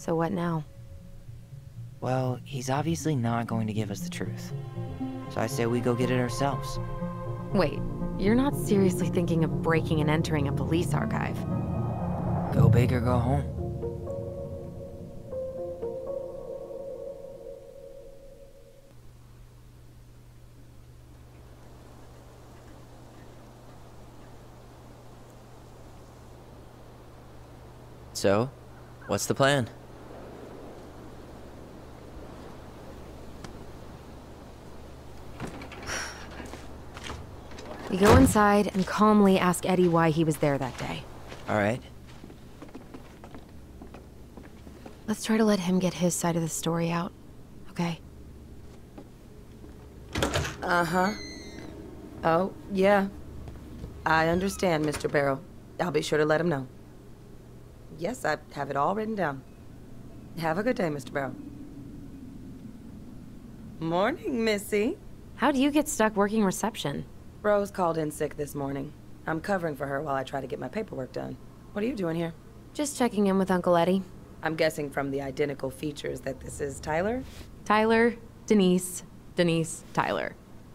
So what now? Well, he's obviously not going to give us the truth. So I say we go get it ourselves. Wait, you're not seriously thinking of breaking and entering a police archive? Go big or go home. So, what's the plan? We go inside and calmly ask Eddie why he was there that day. All right. Let's try to let him get his side of the story out, okay? Uh-huh. Oh, yeah. I understand, Mr. Barrow. I'll be sure to let him know. Yes, I have it all written down. Have a good day, Mr. Barrow. Morning, Missy. How do you get stuck working reception? Rose called in sick this morning. I'm covering for her while I try to get my paperwork done. What are you doing here? Just checking in with Uncle Eddie. I'm guessing from the identical features that this is Tyler? Tyler, Denise, Denise, Tyler.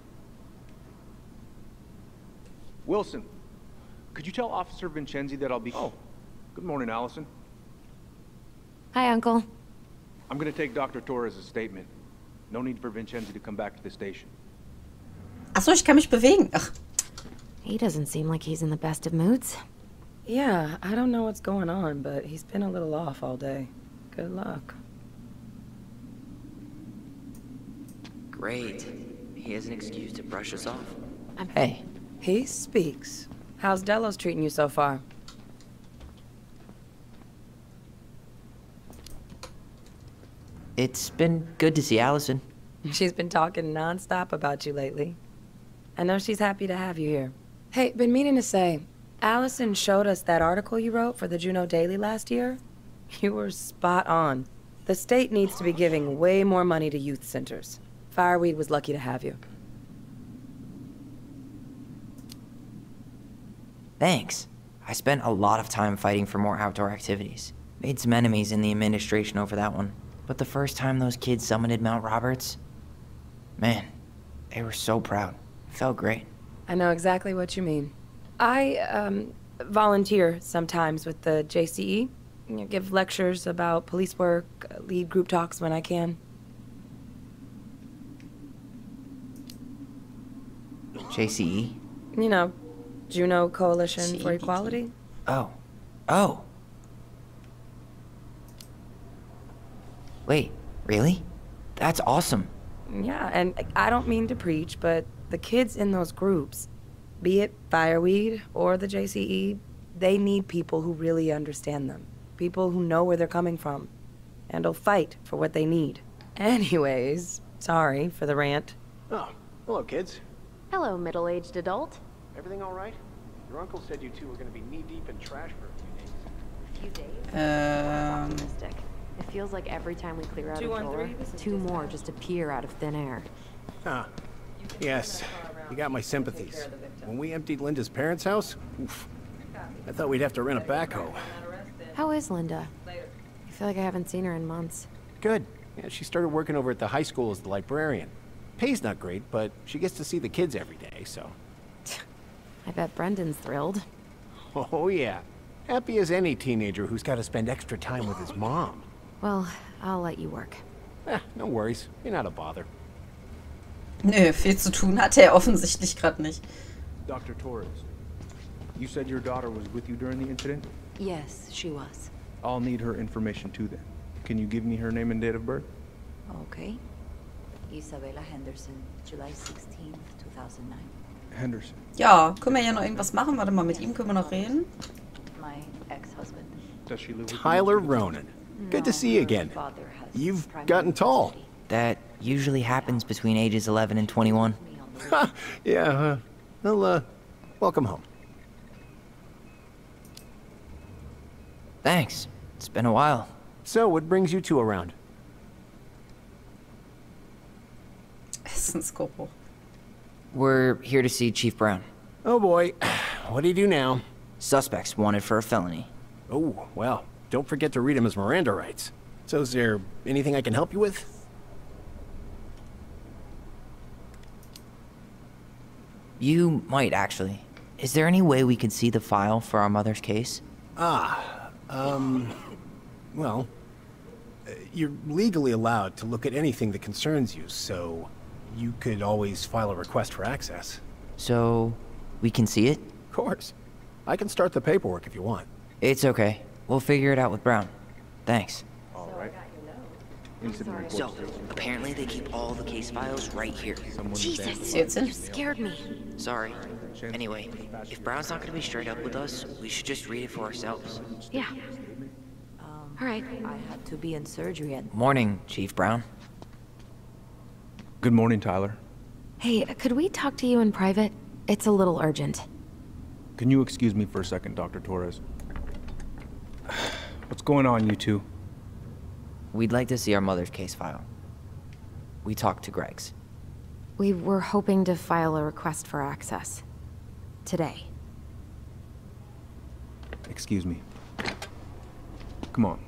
Wilson, could you tell Officer Vincenzi that I'll be... Oh, good morning, Allison. Hi, Uncle. I'm gonna take Dr. Torres' statement. No need for Vincenzi to come back to the station. Achso, ich kann mich bewegen. Ach. He doesn't seem like he's in the best of moods. Yeah, I don't know what's going on, but he's been a little off all day. Good luck. Great. He has an excuse to brush us off. Hey. He speaks. How's Delos treating you so far? It's been good to see Allison. She's been talking nonstop about you lately. I know she's happy to have you here. Hey, been meaning to say, Allison showed us that article you wrote for the Juneau Daily last year. You were spot on. The state needs to be giving way more money to youth centers. Fireweed was lucky to have you. Thanks. I spent a lot of time fighting for more outdoor activities. Made some enemies in the administration over that one. But the first time those kids summited Mount Roberts, man, they were so proud. It felt great. I know exactly what you mean. I, volunteer sometimes with the JCE. You know, give lectures about police work, lead group talks when I can. JCE? You know, Juneau Coalition for Equality. Oh. Oh. Wait, really? That's awesome. Yeah, and I don't mean to preach, but the kids in those groups, be it Fireweed or the JCE, they need people who really understand them. People who know where they're coming from and will fight for what they need. Anyways, sorry for the rant. Oh, hello, kids. Hello, middle-aged adult. Everything all right? Your uncle said you two were going to be knee-deep in trash for a few days. A few days? Optimistic. It feels like every time we clear out a drawer, two more just appear out of thin air. Ah, yes. You got my sympathies. When we emptied Linda's parents' house, oof, I thought we'd have to rent a backhoe. How is Linda? I feel like I haven't seen her in months. Good. Yeah, she started working over at the high school as the librarian. Pay's not great, but she gets to see the kids every day, so... I bet Brendan's thrilled. Oh, yeah. Happy as any teenager who's got to spend extra time with his mom. Well, I'll let you work. No worries. You're not a bother. Nö, viel zu tun hat er offensichtlich gerade nicht. Dr. Torres, you said your daughter was with you during the incident? Yes, she was. I'll need her information too then. Can you give me her name and date of birth? Okay. Isabella Henderson, July 16th, 2009. Henderson. Ja, können wir ja noch irgendwas machen? Warte mal, mit ihm können wir noch reden. My ex-husband. Does she live with Tyler you? Ronan. Good to see you again. Father has You've primary gotten tall. custody. That usually happens between ages 11 and 21. Yeah, well, welcome home. Thanks. It's been a while. So, what brings you two around? Essensgeruch. We're here to see Chief Brown. Oh boy, what do you do now? Suspects wanted for a felony. Oh, well, don't forget to read him his Miranda rights. So is there anything I can help you with? You might, actually. Is there any way we could see the file for our mother's case? Well, you're legally allowed to look at anything that concerns you, so you could always file a request for access. So, we can see it? Of course. I can start the paperwork if you want. It's okay. We'll figure it out with Brown. Thanks. All right. Incident report So, states you apparently they keep all the case files right here. someone Jesus, Susan? you scared me. Sorry. Anyway, if Brown's not gonna be straight up with us, we should just read it for ourselves. Yeah. All right. I had to be in surgery at Morning, Chief Brown. Good morning, Tyler. Hey, could we talk to you in private? It's a little urgent. Can you excuse me for a second, Dr. Torres? What's going on, you two? We'd like to see our mother's case file. We talked to Greg's. We were hoping to file a request for access. Today. Excuse me. Come on.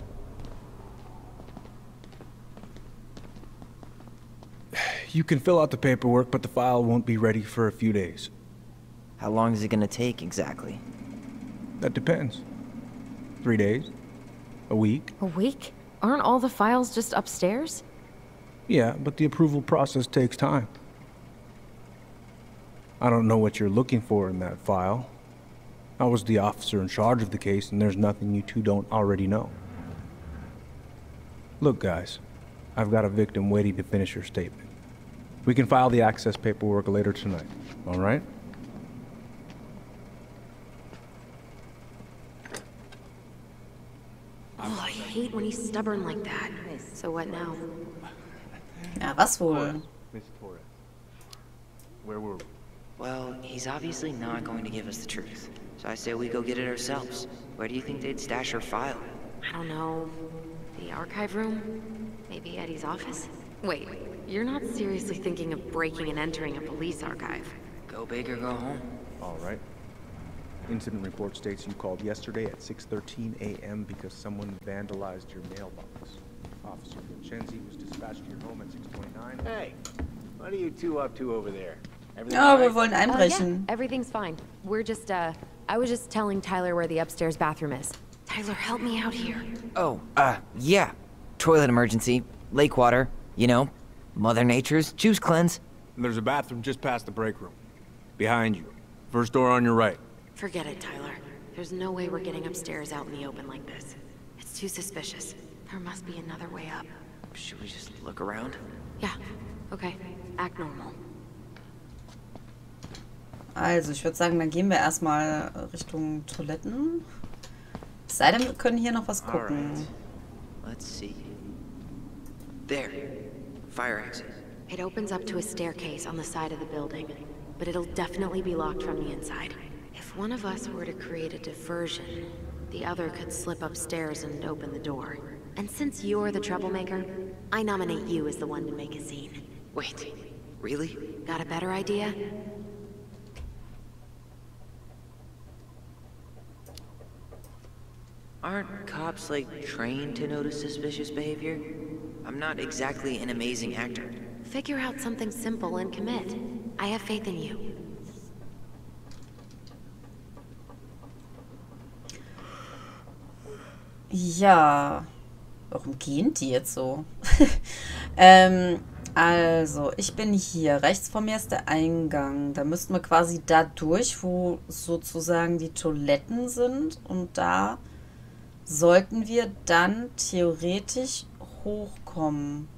You can fill out the paperwork, but the file won't be ready for a few days. How long is it gonna take exactly? That depends. 3 days? A week? A week? Aren't all the files just upstairs? Yeah, but the approval process takes time. I don't know what you're looking for in that file. I was the officer in charge of the case, and there's nothing you two don't already know. Look, guys, I've got a victim waiting to finish her statement. We can file the access paperwork later tonight, all right? Oh, I hate when he's stubborn like that. So what now? Ja, was wohl? Miss Torres, where were we? Well, he's obviously not going to give us the truth. So I say we go get it ourselves. Where do you think they'd stash her file? I don't know. The archive room? Maybe Eddie's office? Wait, you're not seriously thinking of breaking and entering a police archive? Go big or go home. All right. Incident report states you called yesterday at 6:13 a.m. because someone vandalized your mailbox. Officer Vincenzi was dispatched to your home at 6:29. Hey, what are you two up to over there? Everything Ja, all wir right? wollen Yeah, einbrechen. everything's fine. We're just, I was just telling Tyler where the upstairs bathroom is. Tyler, help me out here. Oh, yeah. Toilet emergency. Lake water. You know, Mother Nature's juice cleanse. There's a bathroom just past the break room. Behind you. First door on your right. Forget it, Tyler. There's no way we're getting upstairs out in the open like this. It's too suspicious. There must be another way up. Should we just look around? Yeah, okay. Act normal. Also, ich würde sagen, dann gehen wir erstmal Richtung Toiletten. Es sei denn, wir können hier noch was gucken. Alright. Let's see. There. Fire exit. It opens up to a staircase on the side of the building, but it'll definitely be locked from the inside. If one of us were to create a diversion, the other could slip upstairs and open the door. And since you're the troublemaker, I nominate you as the one to make a scene. Wait. Really? Got a better idea? Aren't cops, like, trained to notice suspicious behavior? I'm not exactly an amazing actor. Figure out something simple and commit. I have faith in you. Ja. Warum gehen die jetzt so? Also, ich bin hier. Rechts von mir ist der Eingang. Da müssten wir quasi da durch, wo sozusagen die Toiletten sind. Und da sollten wir dann theoretisch hochkommen.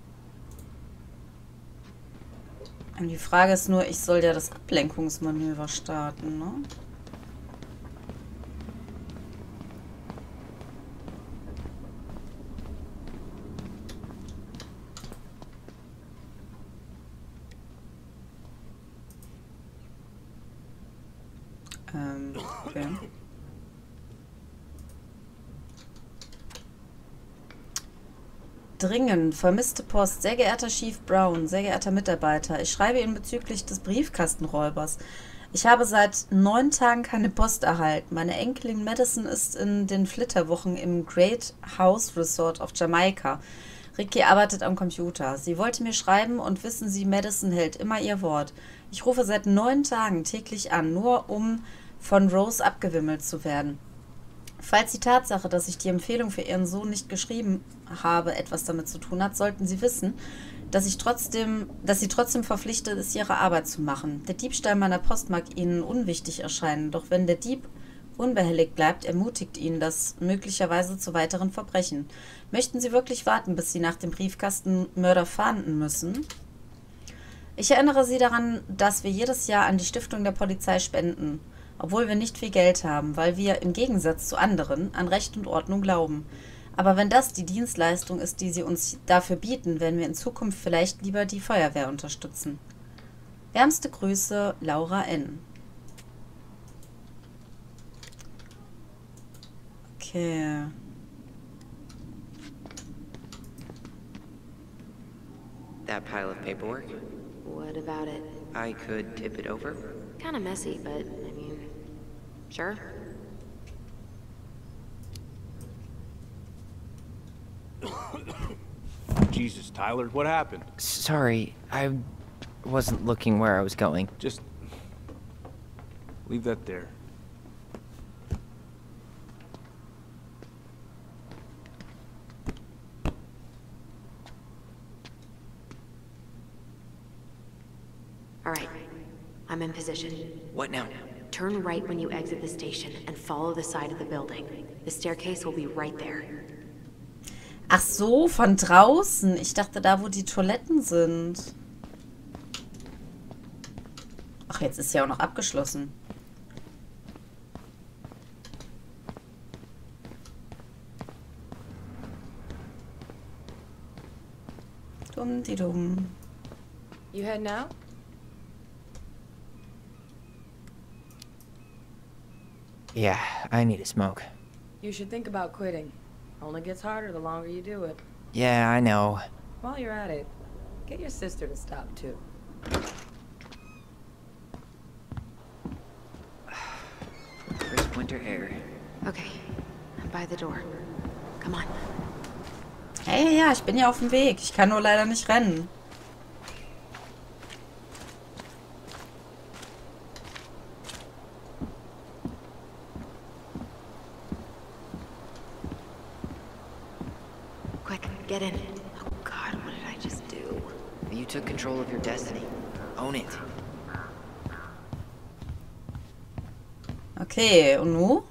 Und die Frage ist nur, ich soll ja das Ablenkungsmanöver starten, ne? Okay. Dringend, vermisste Post. Sehr geehrter Chief Brown, sehr geehrter Mitarbeiter, ich schreibe Ihnen bezüglich des Briefkastenräubers. Ich habe seit 9 Tagen keine Post erhalten. Meine Enkelin Madison ist in den Flitterwochen im Great House Resort auf Jamaika. Ricky arbeitet am Computer. Sie wollte mir schreiben und wissen Sie, Madison hält immer ihr Wort. Ich rufe seit 9 Tagen täglich an, nur um von Rose abgewimmelt zu werden. Falls die Tatsache, dass ich die Empfehlung für Ihren Sohn nicht geschrieben habe, etwas damit zu tun hat, sollten Sie wissen, dass sie trotzdem verpflichtet ist, ihre Arbeit zu machen. Der Diebstahl meiner Post mag Ihnen unwichtig erscheinen, doch wenn der Dieb unbehelligt bleibt, ermutigt ihn das möglicherweise zu weiteren Verbrechen. Möchten Sie wirklich warten, bis Sie nach dem Briefkastenmörder fahnden müssen? Ich erinnere Sie daran, dass wir jedes Jahr an die Stiftung der Polizei spenden, obwohl wir nicht viel Geld haben, weil wir im Gegensatz zu anderen an Recht und Ordnung glauben. Aber wenn das die Dienstleistung ist, die Sie uns dafür bieten, werden wir in Zukunft vielleicht lieber die Feuerwehr unterstützen. Wärmste Grüße, Laura N. Okay. That pile of paperwork? What about it? I could tip it over. Kinda messy, but, I mean, sure. Jesus, Tyler, what happened? Sorry, I wasn't looking where I was going. Just leave that there. All right, I'm in position. What now? Turn right when you exit the station and follow the side of the building. The staircase will be right there. Ach so, von draußen. Ich dachte da, wo die Toiletten sind. Ach, jetzt ist ja auch noch abgeschlossen. Dumm. You head now? Yeah, I need a smoke. You should think about quitting. Only gets harder the longer you do it. Yeah, I know. While you're at it, get your sister to stop too. Crisp winter air. Okay, I'm by the door. Come on. Hey, ja, ich bin ja auf dem Weg. Ich kann nur leider nicht rennen. Quick, get in. Oh God, what did I just do? You took control of your destiny. Own it. Okay, und nu?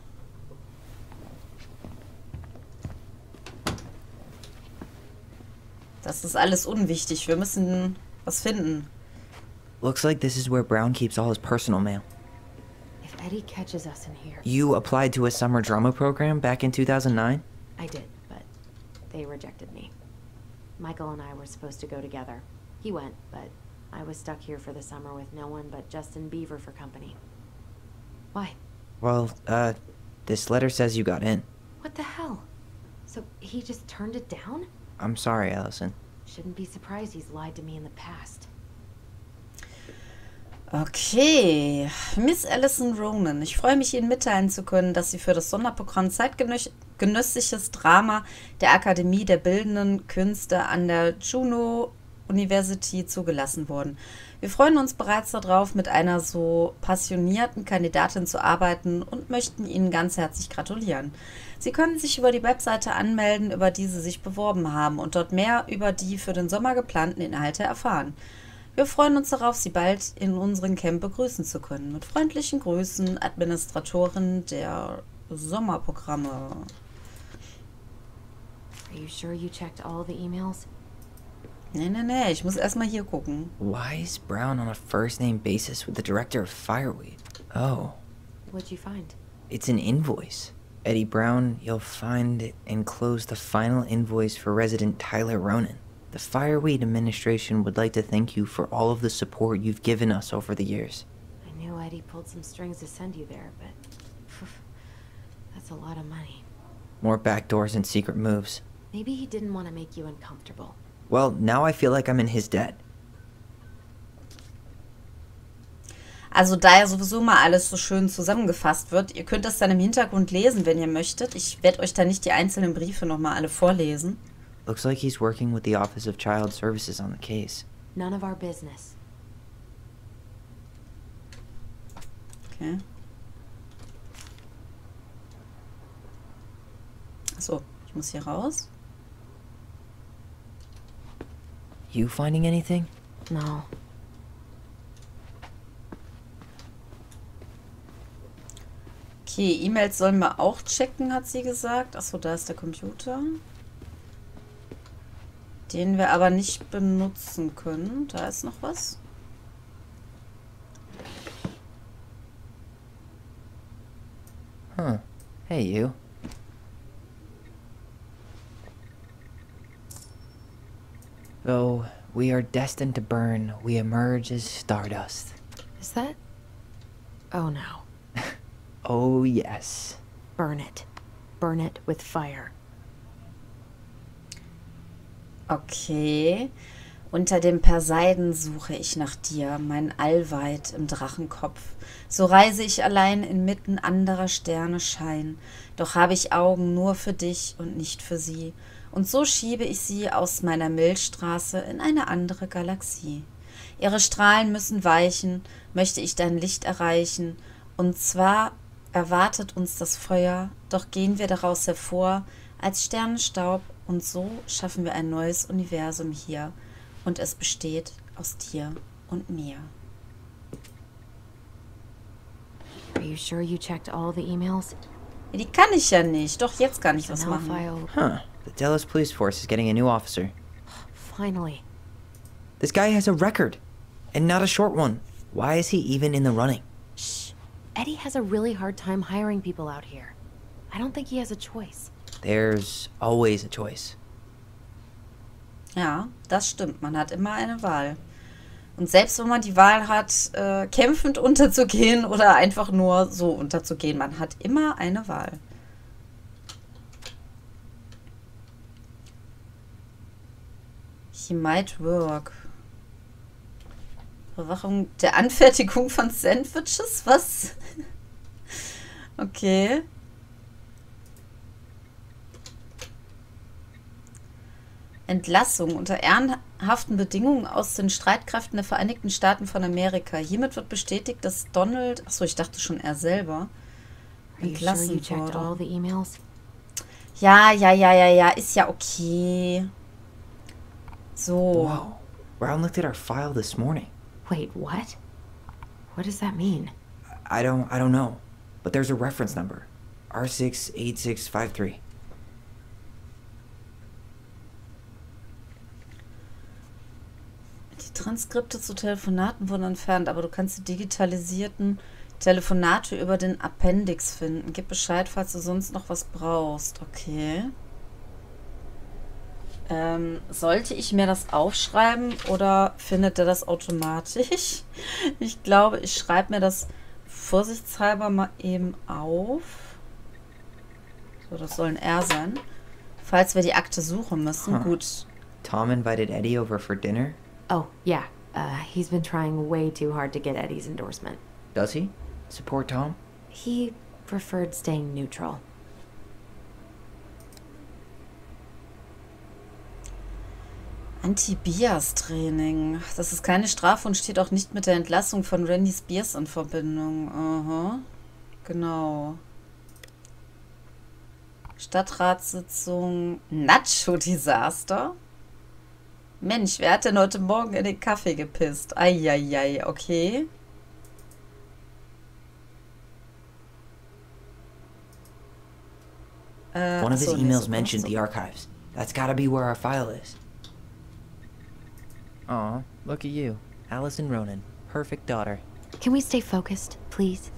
Das ist alles unwichtig. Wir müssen was finden. Looks like this is where Brown keeps all his personal mail. If Eddie catches us in here... You applied to a summer drama program back in 2009? I did, but they rejected me. Michael and I were supposed to go together. He went, but I was stuck here for the summer with no one but Justin Beaver for company. Why? Well, this letter says you got in. What the hell? So he just turned it down? I'm sorry, Allison. Shouldn't be surprised he's lied to me in the past. Okay, Miss Allison Ronan. Ich freue mich, Ihnen mitteilen zu können, dass Sie für das Sonderprogramm Zeitgenössisches Drama der Akademie der Bildenden Künste an der Juno University zugelassen wurden. Wir freuen uns bereits darauf, mit einer so passionierten Kandidatin zu arbeiten und möchten Ihnen ganz herzlich gratulieren. Sie können sich über die Webseite anmelden, über die Sie sich beworben haben und dort mehr über die für den Sommer geplanten Inhalte erfahren. Wir freuen uns darauf, Sie bald in unserem Camp begrüßen zu können. Mit freundlichen Grüßen, Administratorin der Sommerprogramme. Are you sure you checked all the emails? Nee, ich muss erstmal hier gucken. Why is Brown on a first-name basis with the director of Fireweed? Oh, What'd you find? it's an invoice. Eddie Brown, you'll find enclosed the final invoice for resident Tyler Ronan. The Fireweed administration would like to thank you for all of the support you've given us over the years. I knew Eddie pulled some strings to send you there, but... that's a lot of money. More backdoors and secret moves. Maybe he didn't want to make you uncomfortable. Well, now I feel like I'm in his debt. Also da ja sowieso mal alles so schön zusammengefasst wird, ihr könnt das dann im Hintergrund lesen, wenn ihr möchtet. Ich werde euch da nicht die einzelnen Briefe nochmal alle vorlesen. Looks like he's working with the Office of Child Services on the case. None of our business. Okay. Achso, ich muss hier raus. You finding anything? No. Okay, E-Mails sollen wir auch checken, hat sie gesagt. Achso, da ist der Computer. Den wir aber nicht benutzen können. Da ist noch was. Huh. Hey, you. Though we are destined to burn, we emerge as stardust. Is that... Oh no. Oh, yes. Burn it. Burn it with fire. Okay. Unter dem Perseiden suche ich nach dir, mein Allweit im Drachenkopf. So reise ich allein inmitten anderer Sterne Schein. Doch habe ich Augen nur für dich und nicht für sie. Und so schiebe ich sie aus meiner Milchstraße in eine andere Galaxie. Ihre Strahlen müssen weichen, möchte ich dein Licht erreichen. Und zwar erwartet uns das Feuer, doch gehen wir daraus hervor als Sternenstaub. Und so schaffen wir ein neues Universum hier. Und es besteht aus dir und mir. Are you sure you checked all the emails? Die kann ich ja nicht. Doch jetzt kann ich was Now machen. file... Huh. The Delos Police Force is getting a new officer. Finally. This guy has a record. And not a short one. Why is he even in the running? Shh. Eddie has a really hard time hiring people out here. I don't think he has a choice. There's always a choice. Ja, das stimmt. Man hat immer eine Wahl. Und selbst wenn man die Wahl hat, kämpfend unterzugehen oder einfach nur so unterzugehen, man hat immer eine Wahl. He might work. Überwachung der Anfertigung von Sandwiches? Was? Okay. Entlassung unter ehrenhaften Bedingungen aus den Streitkräften der Vereinigten Staaten von Amerika. Hiermit wird bestätigt, dass Donald, achso, ich dachte schon er selber, entlassen wurde. Ja, ist ja okay. So. Wow. Brown looked at our file this morning. Wait, what? What does that mean? I don't know. But there's a reference number. R68653. Die Transkripte zu Telefonaten wurden entfernt, aber du kannst die digitalisierten Telefonate über den Appendix finden. Gib Bescheid, falls du sonst noch was brauchst. Okay. Sollte ich mir das aufschreiben oder findet er das automatisch? Ich glaube, ich schreibe mir das vorsichtshalber mal eben auf. So, das soll ein R sein. Falls wir die Akte suchen müssen. Gut. Tom invited Eddie over for dinner? Oh, yeah. He's been trying way too hard to get Eddie's endorsement. Does he? Support Tom? He preferred staying neutral. Anti-Bias-Training. Das ist keine Strafe und steht auch nicht mit der Entlassung von Randy Spears in Verbindung. Aha. Genau. Stadtratssitzung. Nacho-Desaster. Mensch, wer hat denn heute Morgen in den Kaffee gepisst? Eieiei, okay. One of his emails mentioned the archives. That's gotta be where our file is. Aw, look at you. Allison Ronan. Perfect daughter. Can we stay focused, please?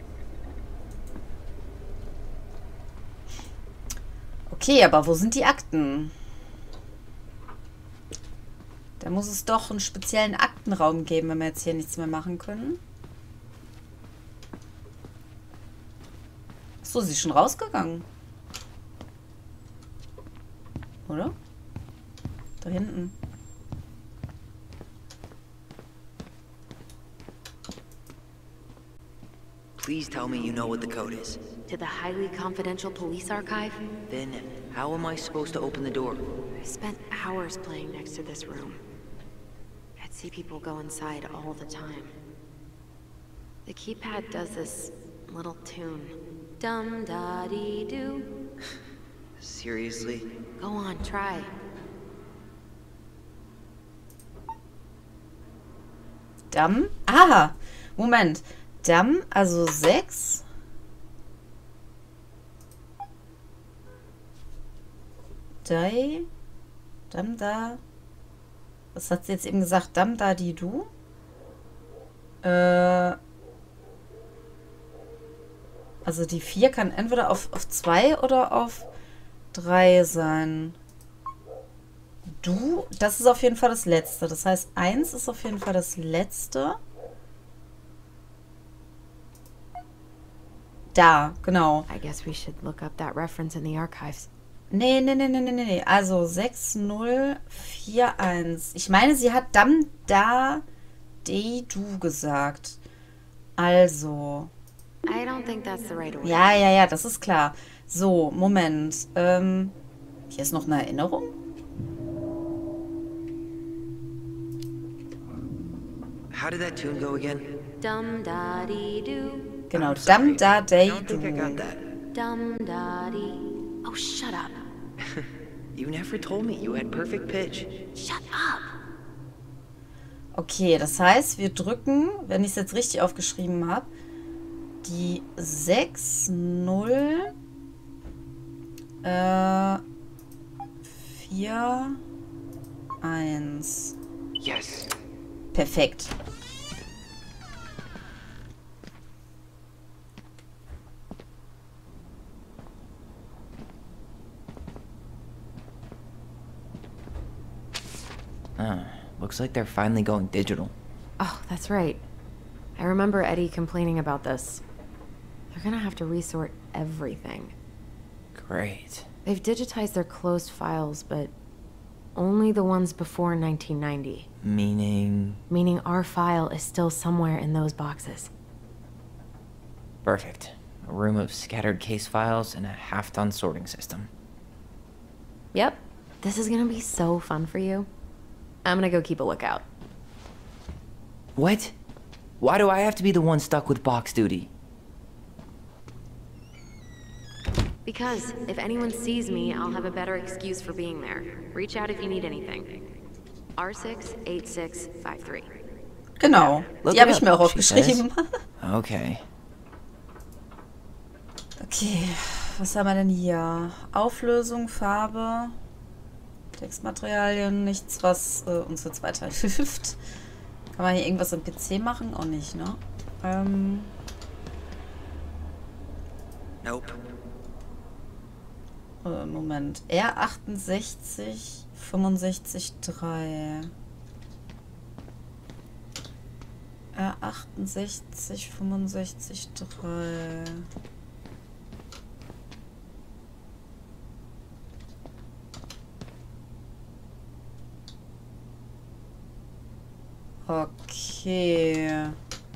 Okay, aber wo sind die Akten? Da muss es doch einen speziellen Aktenraum geben, wenn wir jetzt hier nichts mehr machen können. Achso, sie ist schon rausgegangen. Oder? Da hinten. Please tell me you know what the code is. To the highly confidential police archive? Then, how am I supposed to open the door? I spent hours playing next to this room. I'd see people go inside all the time. The keypad does this little tune. Dum-da-dee-doo. Seriously? Go on, try. Damm? Aha! Moment. Damm, also 6. Dai. Damm da. Was hat sie jetzt eben gesagt? Damm da die du? Also die 4 kann entweder auf 2 oder auf 3 sein. Du, das ist auf jeden Fall das letzte. Das heißt, 1 ist auf jeden Fall das letzte. Da, genau. I guess we should look up that reference in the archives. Nee. Also 6041. Ich meine, sie hat Dam da de du gesagt. Also. I don't think that's the right order. Ja, das ist klar. So, Moment. Hier ist noch eine Erinnerung. How did that tune go again? Dum-da-dee-doo. Genau, I'm sorry. Dam da I de don't think I got du. that. Dum-da-dee. Oh, shut up. You never told me you had perfect pitch. Shut up. Okay, das heißt, wir drücken, wenn ich es jetzt richtig aufgeschrieben habe, die 6, 0, 4, 1. Yes. Perfekt. Looks like they're finally going digital. Oh, that's right. I remember Eddie complaining about this. They're gonna have to resort everything. Great. They've digitized their closed files, but only the ones before 1990. Meaning... Meaning our file is still somewhere in those boxes. Perfect. A room of scattered case files and a half-done sorting system. Yep. This is gonna be so fun for you. I'm gonna go keep a lookout. What? Why do I have to be the one stuck with box duty? Because if anyone sees me, I'll have a better excuse for being there. Reach out if you need anything. R68653. Genau, Look die habe it ich mir up, auch she aufgeschrieben. Okay. Okay, was haben wir denn hier? Auflösung, Farbe, Textmaterialien, nichts, was uns jetzt weiterhilft. Kann man hier irgendwas im PC machen? Auch nicht, ne? Nope. Moment. R68 65 3. R68 65 3. Okay.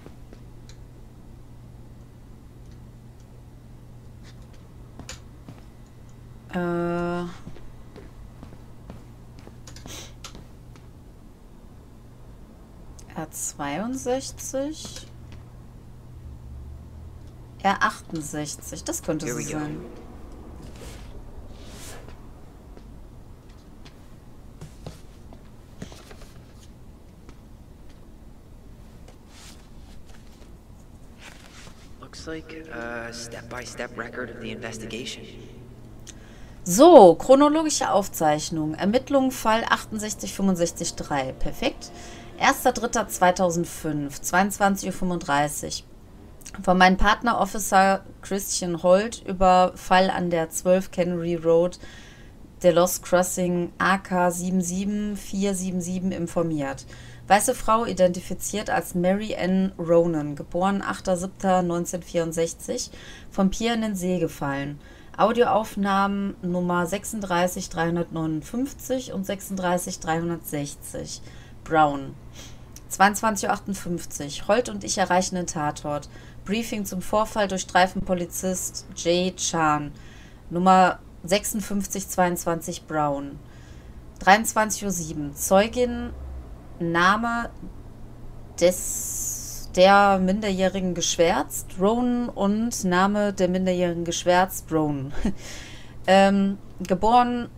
R62. R68. Das könnte Here we sie go. sein. Looks like a step-by-step record of the investigation. So, chronologische Aufzeichnung. Ermittlungen Fall 6865-3. Perfekt. 1.3.2005, 22:35 Uhr. Von meinem Partner Officer Christian Holt über Fall an der 12 Cannery Road, Delos Crossing AK 77477 informiert. Weiße Frau identifiziert als Mary Ann Ronan, geboren 8.7.1964, vom Pier in den See gefallen. Audioaufnahmen Nummer 36359 und 36360. Brown. 22:58 Uhr. Holt und ich erreichen den Tatort. Briefing zum Vorfall durch Streifenpolizist Jay Chan. Nummer 5622 Brown. 23:07 Uhr. Zeugin, Name der Minderjährigen geschwärzt, Ronan, und Name der Minderjährigen geschwärzt, Ronan. Geboren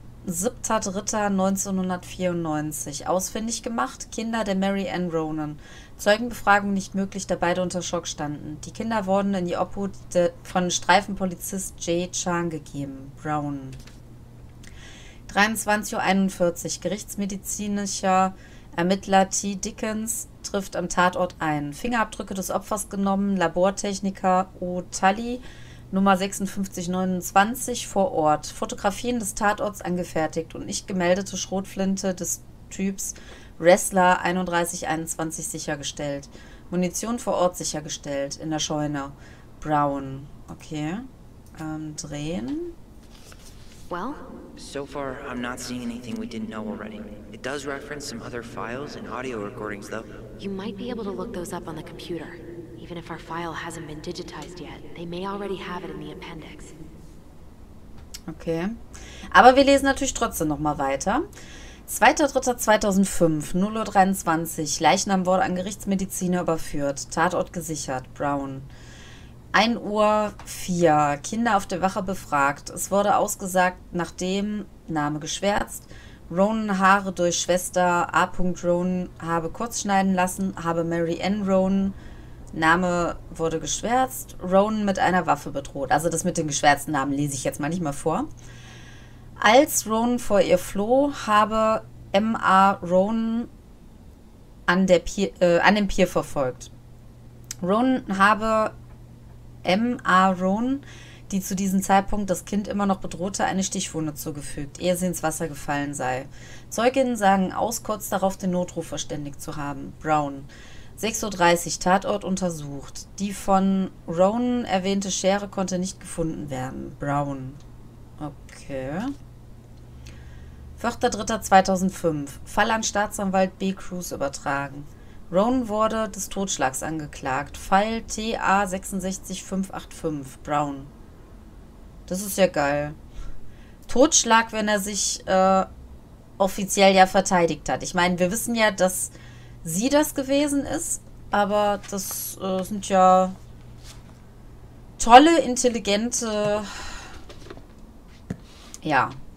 7.3.1994. Ausfindig gemacht, Kinder der Mary Ann Ronan. Zeugenbefragung nicht möglich, da beide unter Schock standen. Die Kinder wurden in die Obhut von Streifenpolizist Jay Chan gegeben, Brown. 23:41 Uhr. Gerichtsmedizinischer Ermittler T. Dickens trifft am Tatort ein. Fingerabdrücke des Opfers genommen, Labortechniker O. Tully, Nummer 5629 vor Ort. Fotografien des Tatorts angefertigt und nicht gemeldete Schrotflinte des Typs Wrestler 3121 sichergestellt. Munition vor Ort sichergestellt, in der Scheune. Brown. Okay. Drehen. Well? So far, I'm not seeing anything we didn't know already. It does reference some other files and audio recordings, though. You might be able to look those up on the computer. Even if our file hasn't been digitized yet, they may already have it in the appendix. Okay. Aber wir lesen natürlich trotzdem nochmal weiter. 2.3.2005, 0:23 Uhr. Leichnam wurde an Gerichtsmediziner überführt. Tatort gesichert. Brown. 1:04 Uhr. Kinder auf der Wache befragt. Es wurde ausgesagt, nachdem, Name geschwärzt, Ronan Haare durch Schwester A. Ronan habe kurz schneiden lassen, habe Mary Ann Ronan, Name wurde geschwärzt, Ronan mit einer Waffe bedroht. Also das mit den geschwärzten Namen lese ich jetzt mal nicht mal vor. Als Ronan vor ihr floh, habe M.A. Ronan an dem Pier verfolgt. Ronan habe M.A. Ronan, die zu diesem Zeitpunkt das Kind immer noch bedrohte, eine Stichwunde zugefügt, ehe sie ins Wasser gefallen sei. Zeuginnen sagen aus, kurz darauf den Notruf verständigt zu haben. Brown. 6:30 Uhr. Tatort untersucht. Die von Ronan erwähnte Schere konnte nicht gefunden werden. Brown. Okay. 4.3.2005. Fall an Staatsanwalt B. Cruz übertragen. Ronan wurde des Totschlags angeklagt. Fall TA 66585. Brown. Das ist ja geil. Totschlag, wenn er sich offiziell ja verteidigt hat. Ich meine, wir wissen ja, dass sie das gewesen ist, aber das sind ja tolle, intelligente, ja,